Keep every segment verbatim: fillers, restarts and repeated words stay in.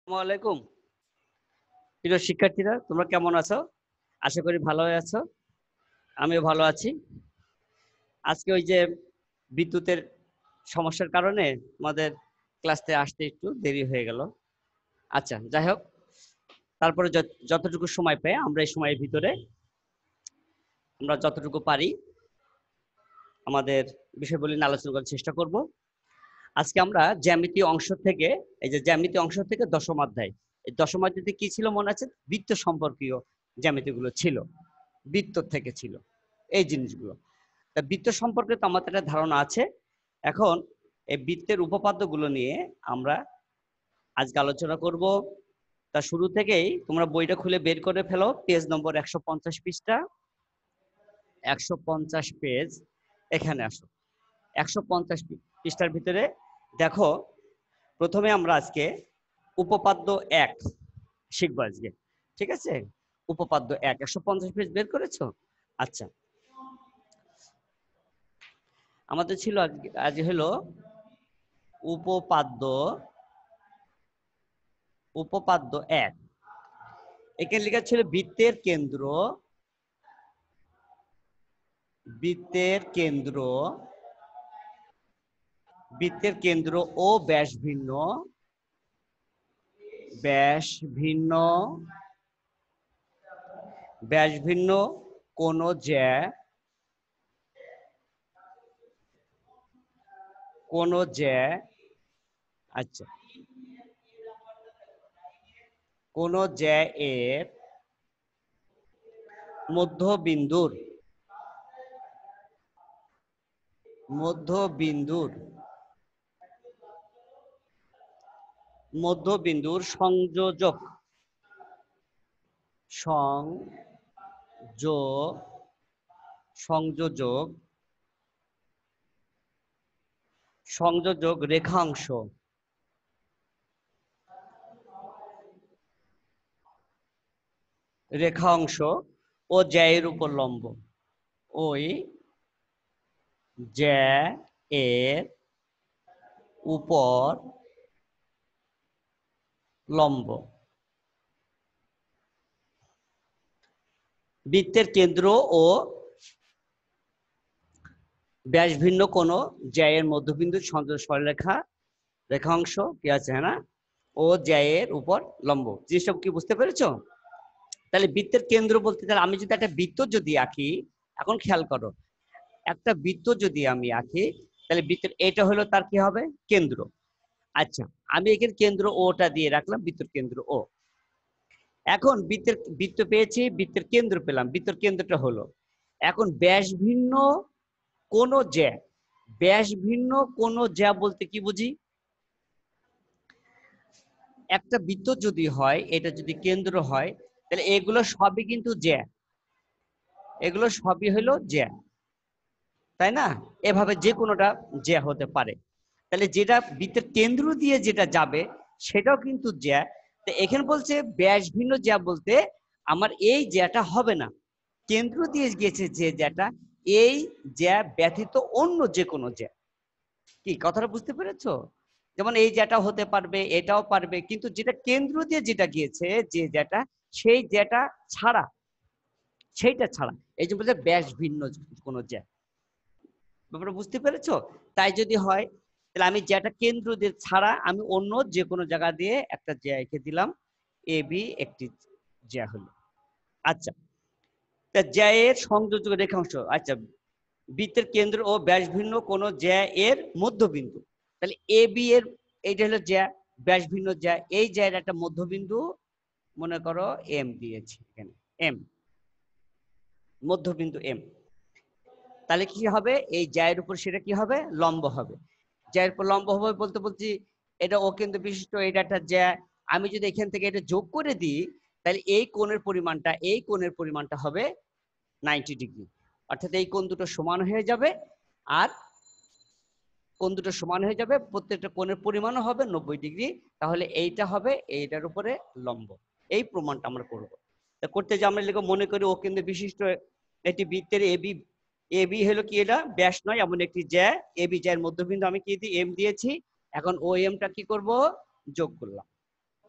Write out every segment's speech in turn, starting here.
আসসালামু আলাইকুম। প্রিয় শিক্ষার্থীরা, তোমরা কেমন আছো? আশা করি ভালোই আছো। আমিও ভালো আছি। আজকে ওই যে বিদ্যুতের সমস্যার কারণে আমাদের ক্লাসে আসতে একটু দেরি হয়ে গেল। আচ্ছা, যাই হোক, তারপরে যতটুকু সময় পাই আমরা এই সময়ের ভিতরে আমরা যতটুকু পারি আমাদের বিষয়গুলি নিয়ে আলোচনা করার চেষ্টা করব। আজকে আমরা জ্যামিতি অংশ থেকে এই যে জ্যামিতি অংশ থেকে দশম অধ্যায়, এই দশম অধ্যায়তে কি ছিল মনে আছে? বৃত্ত সম্পর্কীয় জ্যামিতিগুলো ছিল, বৃত্ত থেকে ছিল এই জিনিসগুলো। তা বৃত্ত সম্পর্কে তো আমাদের একটা ধারণা আছে। এখন এই বৃত্তের উপপাদ্যগুলো নিয়ে আমরা আজকে আলোচনা করব। তা শুরু থেকেই তোমরা বইটা খুলে বের করে ফেলো, পেজ নম্বর একশো পঞ্চাশ পৃষ্ঠা, একশো পঞ্চাশ পেজ। এখানে আসো, একশো পঞ্চাশ পৃষ্ঠার ভিতরে দেখো, প্রথমে আমরা আজকে উপপাদ্য এক শিখবো আজকে, ঠিক আছে? উপপাদ্য এক, একশো পঞ্চাশ পেজ বের করেছো? আচ্ছা, আমাদের ছিল আজ হলো উপপাদ্য উপপাদ্য এক। এখানে লেখা ছিল বৃত্তের কেন্দ্র বৃত্তের কেন্দ্র বৃত্তের কেন্দ্র ও ব্যাস ভিন্ন ব্যাস ভিন্ন ব্যাস ভিন্ন কোন জ্যা কোন জ্যা আচ্ছা কোন জ্যা এর মধ্যবিন্দুর মধ্যবিন্দুর মধ্যবিন্দুর সংযোজক সংযোগ সংযোজক সংযোজক রেখাংশ রেখাংশ ও জ্যায়ের উপর লম্ব, ওই জ্যা এর উপর লম্ব। বৃত্তের কেন্দ্র ও ব্যাস ভিন্ন কোন জ্যায়ের মধ্যবিন্দু সংযোগ সরলরেখা রেখাংশ কি আছে, হ্যাঁ না? ও জ্যায়ের উপর লম্ব। জিনিসটা কি বুঝতে পেরেছো? তাহলে বৃত্তের কেন্দ্র বলতে তাহলে আমি যদি একটা বৃত্ত যদি আঁকি, এখন খেয়াল করো, একটা বৃত্ত যদি আমি আঁকি তাহলে বৃত্তের এটা হলো তার কি হবে? কেন্দ্র। আচ্ছা, আমি এখানে কেন্দ্র ওটা দিয়ে রাখলাম, বৃত্তের কেন্দ্র ও। এখন বৃত্তের বৃত্ত পেয়েছি, বৃত্তের কেন্দ্র পেলাম, বৃত্তের কেন্দ্রটা হলো। এখন ব্যাস ভিন্ন কোন জ্যা, ব্যাস ভিন্ন কোন জ্যা বলতে কি বুঝি? একটা বৃত্ত যদি হয়, এটা যদি কেন্দ্র হয়, তাহলে এগুলো সবই কিন্তু জ্যা, এগুলো সবই হলো জ্যা, তাই না? এভাবে যে কোনোটা জ্যা হতে পারে। তাহলে যেটা বৃত্তের কেন্দ্র দিয়ে যেটা যাবে সেটাও কিন্তু জ্যা। তো এখানে বলছে ব্যাস ভিন্ন জ্যা বলতে আমার এই জ্যাটা হবে না, কেন্দ্র দিয়ে গেছে যে জ্যাটা, এই জ্যা ব্যতীত অন্য যে কোনো জ্যা। কি কথাটা বুঝতে পেরেছো? যেমন এই জ্যাটা হতে পারবে, এটাও পারবে, কিন্তু যেটা কেন্দ্র দিয়ে যেটা গিয়েছে যে জ্যাটা, সেই জ্যাটা ছাড়া, সেইটা ছাড়া, এই যে বলছে ব্যাস ভিন্ন কোনো জ্যা। ব্যাপারটা বুঝতে পেরেছো? তাই যদি হয় তাহলে আমি যেটা কেন্দ্র দিয়ে ছাড়া আমি অন্য যে কোনো জায়গা দিয়ে একটা জ্যা এঁকে দিলাম, এ বি একটি জ্যা হলো। আচ্ছা, তা জ্যা এর সংযোজক রেখাংশ, আচ্ছা বৃত্তের কেন্দ্র ও ব্যাস ভিন্ন কোন জ্যা এর মধ্যবিন্দু, তাহলে এ বি এর এইটা হলো জ্যা, ব্যাস ভিন্ন জ্যা, এই জ্যার একটা মধ্যবিন্দু মনে করো এম দিয়েছি এখানে, এম, মধ্যবিন্দু এম। তাহলে কি হবে? এই জ্যায়ের উপর সেটা কি হবে? লম্ব হবে। জ্যায়ের উপর লম্ব হবে বলতে বলছি এটা ও কেন্দ্র বিশিষ্ট, এটা একটা জ্যা। আমি যদি এখান থেকে এটা যোগ করে দিই তাহলে এই কোণের পরিমাণটা এই কোণের পরিমাণটা হবে নব্বই ডিগ্রি, অর্থাৎ এই কোণ দুটো সমান হয়ে যাবে, আর কোণ দুটো সমান হয়ে যাবে, প্রত্যেকটা কোণের পরিমাণও হবে নব্বই ডিগ্রি। তাহলে এইটা হবে এইটার উপরে লম্ব। এই প্রমাণটা আমরা করব। তা করতে যে আমরা লিখব, মনে করি ও কেন্দ্র বিশিষ্ট একটি বৃত্তের এবি, এবি হলো কি, এটা ব্যাস নয় এমন একটি জ্যা, এবি জ্যার মধ্যবিন্দু আমি কি দিই? এম দিয়েছি। এখন ও এমটা কি করব? যোগ করলাম।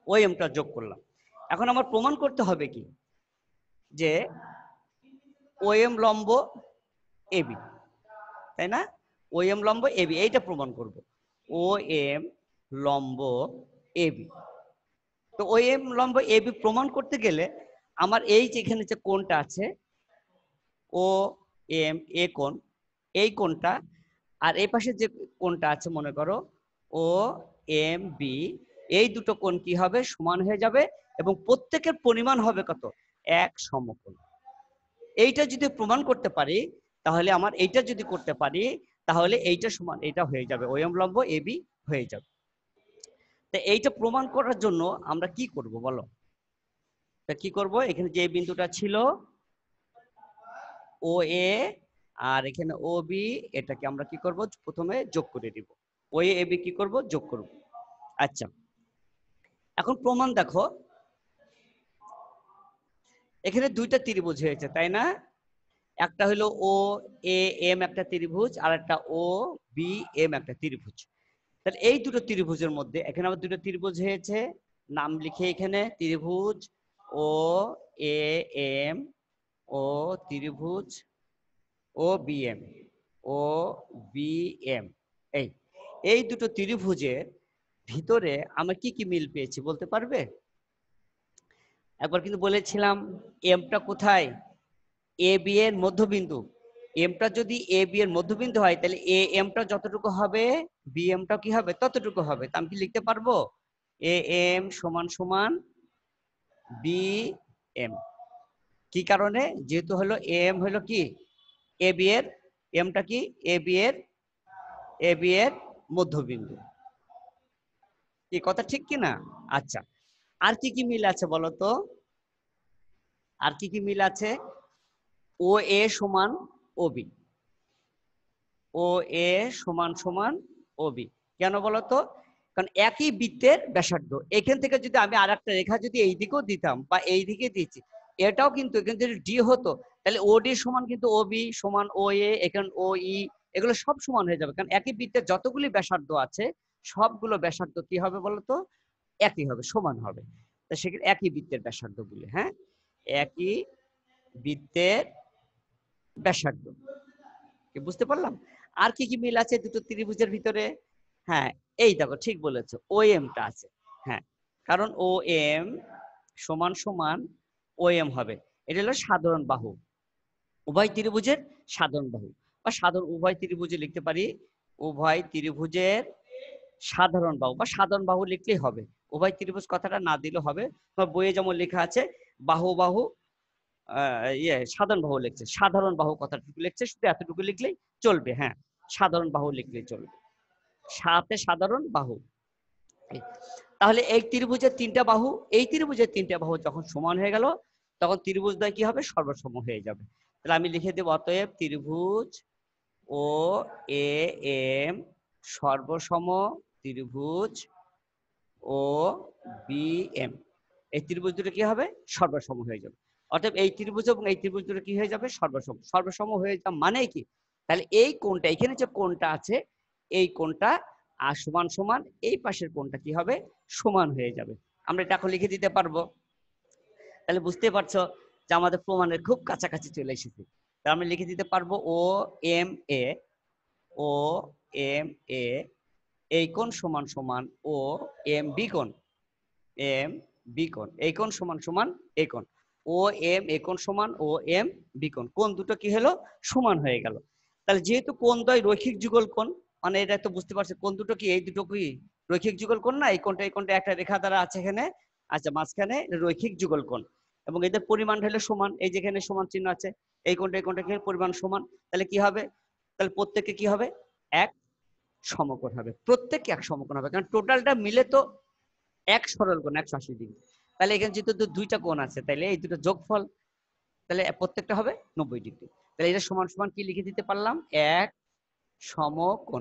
ও এমটা যোগ করলাম। এখন আমার প্রমাণ করতে হবে কি যে ও এম লম্ব এবি, তাই না? ও এম লম্ব এবি, এইটা প্রমাণ করব। ও এম লম্ব এবি। তো ও এম লম্ব এবি প্রমাণ করতে গেলে আমার এই যে এখানে যে কোণটা আছে ও এম এ কোণ, এই কোণটা আর এই পাশে যে কোণটা আছে মনে করো ও এম বি, এই দুটো কোণ কি হবে? সমান হয়ে যাবে এবং প্রত্যেকের পরিমাণ হবে কত? এক সমকোণ। এইটা যদি প্রমাণ করতে পারি তাহলে আমার এইটা যদি করতে পারি তাহলে এইটা সমান এইটা হয়ে যাবে, ও এম লম্ব এবি হয়ে যাবে। তো এইটা প্রমাণ করার জন্য আমরা কি করব বলো? তা কি করব? এখানে যে বিন্দুটা ছিল ও এ আর এখানে ও বি, এটাকে আমরা কি করব? প্রথমে যোগ করে দিব। ও এ বি কি করব? যোগ করব। আচ্ছা, এখন প্রমাণ দেখো, এখানে দুইটা ত্রিভুজ হয়েছে তাই না? একটা হলো ও এ এম একটা ত্রিভুজ আর একটা ও বি এম একটা ত্রিভুজ। তাহলে এই দুটো ত্রিভুজের মধ্যে এখানে আবার দুটো ত্রিভুজ হয়েছে, নাম লিখে এখানে ত্রিভুজ ও এ এম ও ত্রিভুজ O B M O B M. এই এই দুটো ত্রিভুজের ভিতরে আমরা কি কি মিল পেয়েছি বলতে পারবে? একবার কিন্তু বলেছিলাম এমটা কোথায়? এ বি এর মধ্যবিন্দু। এমটা যদি এ বি এর মধ্যবিন্দু হয় তাহলে এ এমটা যতটুকু হবে বি এমটা কি হবে? ততটুকু হবে। তা আমি কি লিখতে পারবো? এ এম সমান সমান বি এম। কি কারণে? যেহেতু হলো এম হলো কি এ বি এর, এমটা কি এ বি এর এ বি এর মধ্যবিন্দু। কি কথা ঠিক কি না? আচ্ছা, আর কি কি মিল আছে বলো তো? আর কি কি মিল আছে? ও এ সমান ও বি, ও এ সমান সমান ও বি। কেন বলতো? কারণ একই বৃত্তের ব্যাসার্ধ। এখান থেকে যদি আমি আর একটা রেখা যদি এই দিকেও দিতাম বা এই দিকে দিচ্ছি, এটাও কিন্তু এখানে যদি ডি হতো তাহলে ও ডি সমান কিন্তু ও বি সমান ও এ, এখানে ও ই, এগুলো সব সমান হয়ে যাবে। কারণ একই বৃত্তের যতগুলি ব্যাসার্ধ আছে সবগুলো ব্যাসার্ধ কি হবে বলতো? একই হবে, সমান হবে। তা সেখানে একই বৃত্তের ব্যাসার্ধ গুলি, হ্যাঁ, একই বৃত্তের ব্যাসার্ধ। বুঝতে পারলাম? আর কি কি মিল আছে দুটো ত্রিভুজের ভিতরে? হ্যাঁ, এই দেখো ঠিক বলেছো, ও এমটা আছে। হ্যাঁ, কারণ ও এম সমান সমান ও এম হবে। এটা হলো সাধারণ বাহু, উভয় ত্রিভুজের সাধারণ বাহু, বা সাধারণ উভয় ত্রিভুজে লিখতে পারি উভয় ত্রিভুজের সাধারণ বাহু, বা সাধারণ বাহু লিখলেই হবে। উভয় ত্রিভুজ কথাটা না দিলে হবে। তোমার বইয়ে যেমন লেখা আছে বাহু বাহু ইয়ে সাধারণ বাহু লিখছে, সাধারণ বাহু কথাটুকু লিখছে, শুধু এতটুকু লিখলেই চলবে। হ্যাঁ, সাধারণ বাহু লিখলেই চলবে, সাথে সাধারণ বাহু। তাহলে এই ত্রিভুজের তিনটা বাহু, এই ত্রিভুজের তিনটা বাহু যখন সমান হয়ে গেল তখন ত্রিভুজদ্বয় কি হবে? সর্বসম হয়ে যাবে। তাহলে আমি লিখে দেব অতএব ত্রিভুজ ও এ এম সর্বসম ত্রিভুজ ও বি এম। এই ত্রিভুজ দুটো কি হবে? সর্বসম হয়ে যাবে। অর্থাৎ এই ত্রিভুজ এবং এই ত্রিভুজ দুটো কি হয়ে যাবে? সর্বসম। সর্বসম হয়ে যাওয়া মানে কি? তাহলে এই কোণটা, এখানে যে কোণটা আছে এই কোণটা আর সমান সমান এই পাশের কোণটা কি হবে? সমান হয়ে যাবে। আমরা এটা এখন লিখে দিতে পারবো। তাহলে বুঝতে পারছো যে আমাদের প্রমাণের খুব কাছাকাছি চলে এসেছি। তাহলে আমরা লিখে দিতে পারবো ও M A O M A এই কোণ সমান সমান ও এম বি কোণ, এম বি কোণ এই কোণ সমান সমান এই কোণ, ও এম এ কোণ সমান ও এম বি কোণ। কোণ দুটো কি হলো? সমান হয়ে গেল। তাহলে যেহেতু কোণদ্বয় রৈখিক যুগল কোণ, মানে এটা তো বুঝতে পারছি কোণ দুটো কি এই দুটো কি রৈখিক যুগল কোণ না? এই কোণটা এই কোণটা একটা রেখা দ্বারা আছে এখানে, আচ্ছা মাঝখানে রৈখিক যুগল কোণ এবং এদের পরিমাণ হলো সমান। এই যেখানে সমান চিহ্ন আছে, এই কোণটা এই কোণটা কি পরিমাণ সমান। তাহলে কি হবে? তাহলে প্রত্যেককে কি হবে? এক সমকোণ হবে, প্রত্যেককে এক সমকোণ হবে, কারণ টোটালটা মিলে তো এক সরল কোণ একশো আশি ডিগ্রি। তাহলে এখানে যেহেতু দুইটা কোণ আছে তাহলে এই দুটো যোগফল, তাহলে প্রত্যেকটা হবে নব্বই ডিগ্রি। তাহলে এটা সমান সমান কি লিখে দিতে পারলাম? এক সমকোণ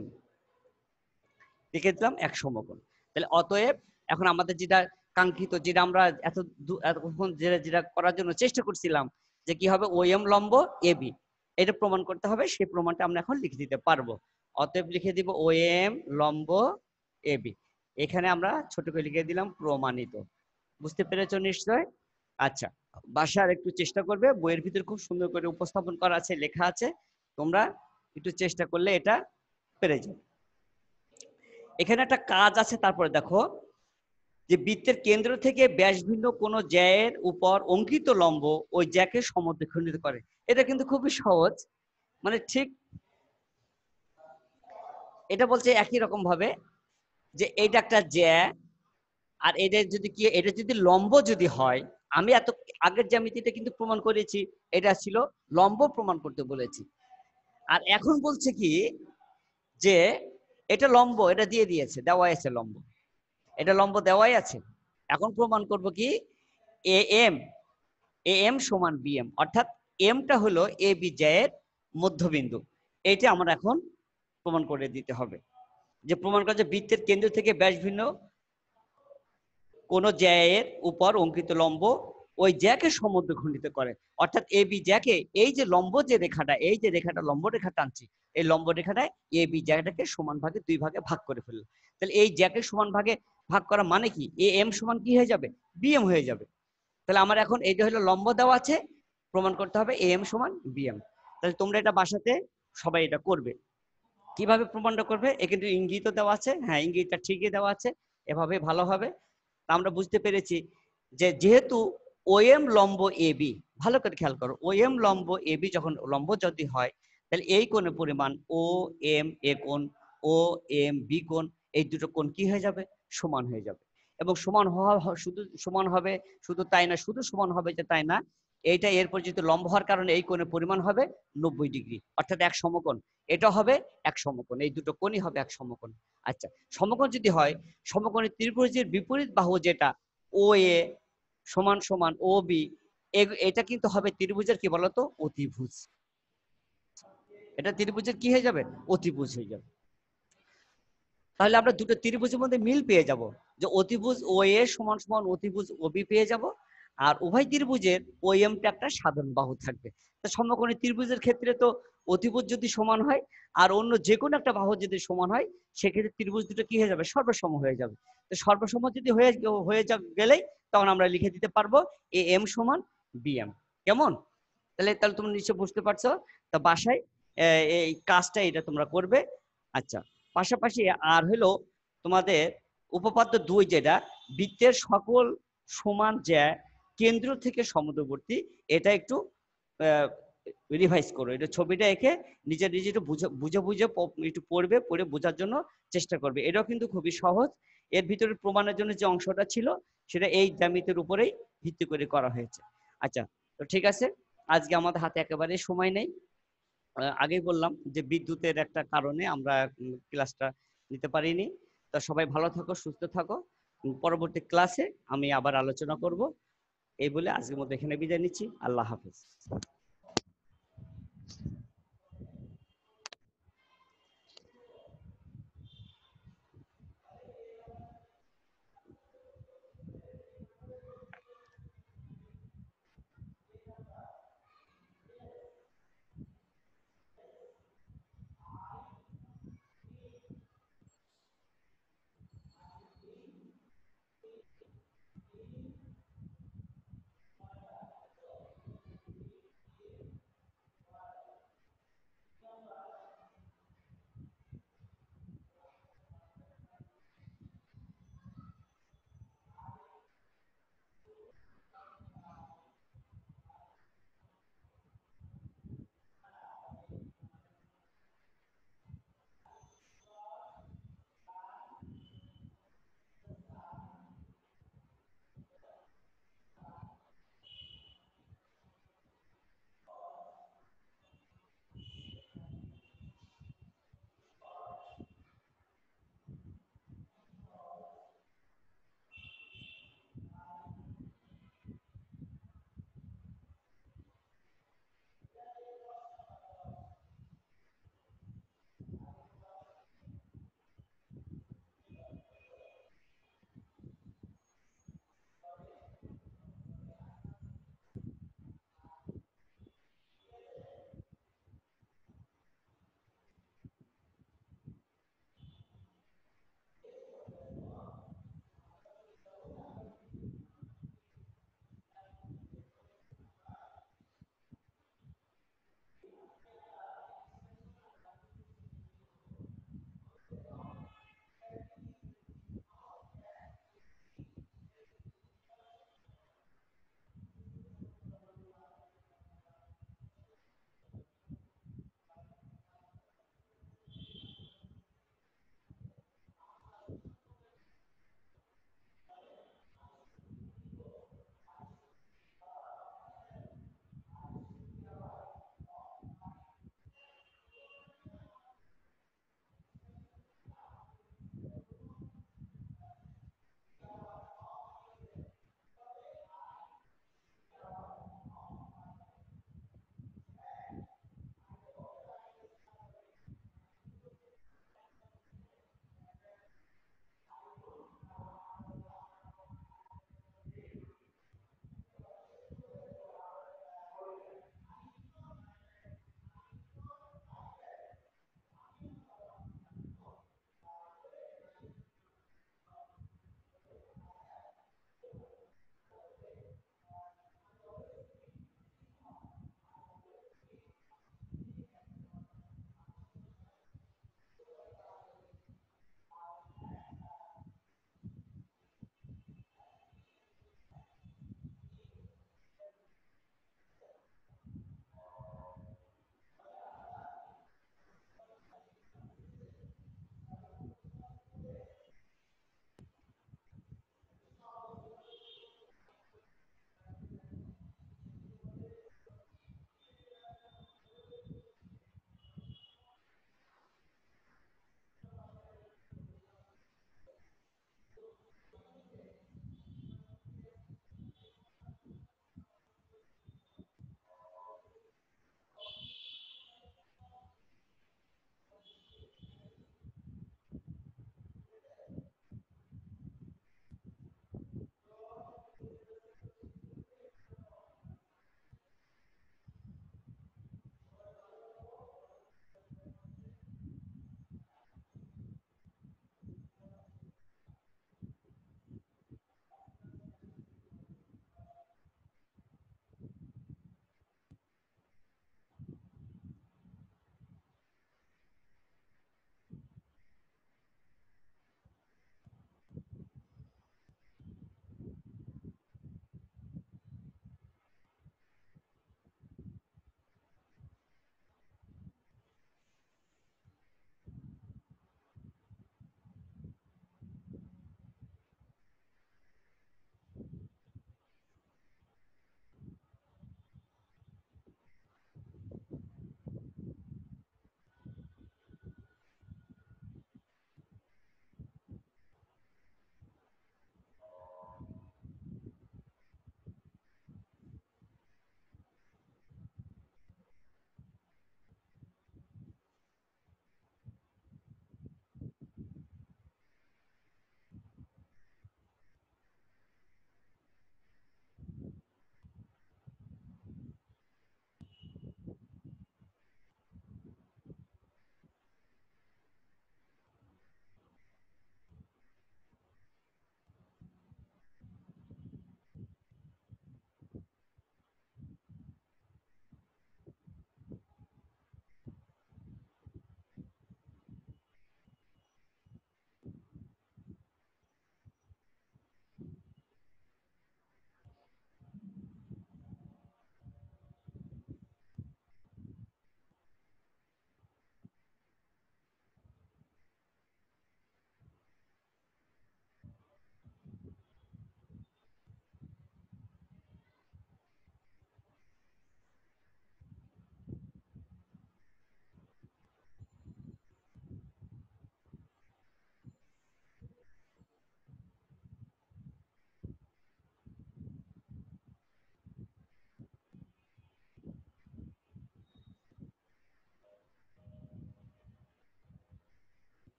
লিখে দিলাম, এক সমকোণ। তাহলে অতএব এখন আমাদের যেটা কাঙ্ক্ষিত, যেটা আমরা এত এতক্ষণ যেটা যেটা করার জন্য চেষ্টা করছিলাম যে কি হবে? ও এম লম্ব এ বি, এটা প্রমাণ করতে হবে। সেই প্রমাণটা আমরা এখন লিখে দিতে পারবো। অতএব লিখে দিব ও এম লম্ব এ বি। এখানে আমরা ছোট করে লিখে দিলাম প্রমাণিত। বুঝতে পেরেছো নিশ্চয়? আচ্ছা, বাসার একটু চেষ্টা করবে, বইয়ের ভিতরে খুব সুন্দর করে উপস্থাপন করা আছে, লেখা আছে, তোমরা একটু চেষ্টা করলে এটা পেরে যাবে। এখানে একটা কাজ আছে, তারপরে দেখো যে বৃত্তের কেন্দ্র থেকে ব্যাসভিন্ন কোন জ্যায়ের উপর অঙ্কিত লম্ব ওই জ্যাকে সমদ্বিখণ্ডিত করে। এটা কিন্তু খুবই সহজ, মানে ঠিক এটা বলছে একই রকম ভাবে যে এইটা একটা জ্যা, আর এটা যদি কি, এটা যদি লম্ব যদি হয়, আমি এত আগের জ্যামিতিটা কিন্তু প্রমাণ করেছি, এটা ছিল লম্ব প্রমাণ করতে বলেছি। আর এখন বলছে কি যে এটা লম্ব, এটা দিয়ে দিয়েছে, দেওয়াই আছে লম্ব, এটা লম্ব দেওয়াই আছে। এখন প্রমাণ করব কি এ এম এ এম সমান বি এম, অর্থাৎ এমটা হলো এ বি জ্যায়ের মধ্যবিন্দু। এইটা আমরা এখন প্রমাণ করে দিতে হবে, যে প্রমাণ করা যে বৃত্তের কেন্দ্র থেকে ব্যাস ভিন্ন কোন জ্যায়ের উপর অঙ্কিত লম্ব ওই জ্যাকে সমদ্বিখণ্ডিত করে। অর্থাৎ এ বি জ্যাকে, এই যে লম্ব যে রেখাটা, এই যে রেখাটা লম্ব রেখা টানছি, এই লম্ব রেখাটায় এ বি জ্যাটাকে সমান ভাগে দুই ভাগে ভাগ করে ফেললো। তাহলে এই জ্যাকে সমান ভাগে ভাগ করা মানে কি, এ এম সমান কি হয়ে যাবে, বি এম হয়ে যাবে। তাহলে আমার এখন এই যে হলো লম্ব দেওয়া আছে, প্রমাণ করতে হবে এ এম সমান বি এম। তাহলে তোমরা এটা বাসাতে সবাই এটা করবে। কিভাবে প্রমাণটা করবে, এ কিন্তু ইঙ্গিতও দেওয়া আছে, হ্যাঁ ইঙ্গিতটা ঠিকই দেওয়া আছে, এভাবে ভালো হবে। আমরা বুঝতে পেরেছি যে যেহেতু ওএম লম্ব এ বি, ভালো করে খেয়াল করো, ওএম লম্ব এ বি যখন লম্ব যদি হয়, তাহলে এই কোণের পরিমাণ ও এম এ কোণ, ও এম বি কোণ, এই দুটো কোণ কি হয়ে যাবে, সমান হয়ে যাবে। এবং সমান হওয়া শুধু সমান হবে, শুধু তাই না, শুধু সমান হবে যে তাই না, এইটা এরপর যেহেতু লম্ব হওয়ার কারণে এই কোণের পরিমাণ হবে নব্বই ডিগ্রি, অর্থাৎ এক সমকোণ। এটা হবে এক সমকোণ, এই দুটো কোণই হবে এক সমকোণ। আচ্ছা, সমকোণ যদি হয়, সমকোণের ত্রিভুজের বিপরীত বাহু যেটা ও এ সমান সমান ও বি, এটা কিন্তু হবে ত্রিভুজের কি বলতো, অতিভুজ। এটা ত্রিভুজের কি হয়ে যাবে, অতিভুজ হয়ে যাবে। তাহলে আমরা দুটো ত্রিভুজের মধ্যে মিল পেয়ে যাব, যে অতিভুজ ও এ সমান সমান অতিভুজ ও বি পেয়ে যাব। আর উভয় ত্রিভুজের ও এমটা একটা সাধারণ বাহু থাকবে। তো সমকোণী ত্রিভুজের ক্ষেত্রে তো অতিভুজ যদি সমান হয় আর অন্য যে কোনো একটা বাহু যদি সমান হয়, সেক্ষেত্রে ত্রিভুজ দুটো কি হয়ে যাবে, সর্বসম হয়ে যাবে। তো সর্বসম যদি হয়ে হয়ে গেলেই তখন আমরা লিখে দিতে পারবো এ এম সমান বি এম। কেমন? তাহলে তাহলে তোমরা নিশ্চয় বুঝতে পারছো। তা বাসায় এই কাজটা এটা তোমরা করবে। আচ্ছা, পাশাপাশি আর হলো তোমাদের উপপাদ্য দুই, যেটা বৃত্তের সকল সমান জ্যা কেন্দ্র থেকে সমদূরবর্তী, এটা একটু রিভাইজ করো, এটা ছবিটা এঁকে নিজে নিজে একটু বুঝে বুঝে বুঝে একটু পড়বে, পড়ে বোঝার জন্য চেষ্টা করবে। এটাও কিন্তু খুবই সহজ। এর ভিতরে প্রমাণের জন্য যে অংশটা ছিল সেটা এই জ্যামিতির উপরেই ভিত্তি করে করা হয়েছে। আচ্ছা, তো ঠিক আছে, আজকে আমাদের হাতে একেবারে সময় নেই। আগেই বললাম যে বিদ্যুতের একটা কারণে আমরা ক্লাসটা নিতে পারিনি। তো সবাই ভালো থাকো, সুস্থ থাকো, পরবর্তী ক্লাসে আমি আবার আলোচনা করব। এই বলে আজকের মধ্যে এখানে বিদায় নিচ্ছি। আল্লাহ হাফেজ।